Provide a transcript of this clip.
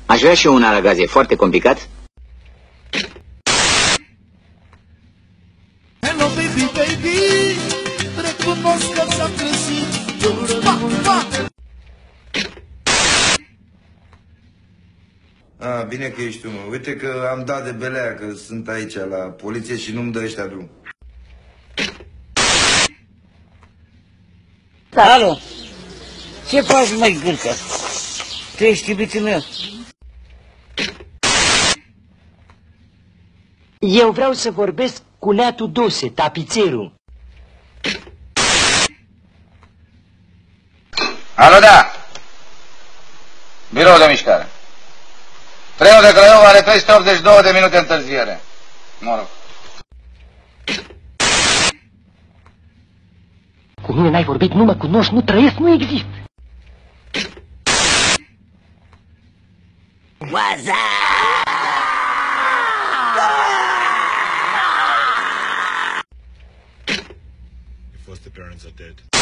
Aș vrea și eu un aragaz, e foarte complicat. Hello baby, baby, recunosc că ți-am trezit. Bine că ești tu, mă. Uite că am dat de belea, că sunt aici la poliție și nu-mi dă ăștia drum. Alo, ce faci, măi, gârcă? Tu ești iubitul meu. Eu vreau să vorbesc cu neatu Dose, tapițerul. Alo, da! Birou de mișcare. Trenul de Craiova are 382 de minute întârziere. Mă rog. Cu mine n-ai vorbit, nu mă cunoști, nu trăiesc, nu exist. Your foster parents are dead.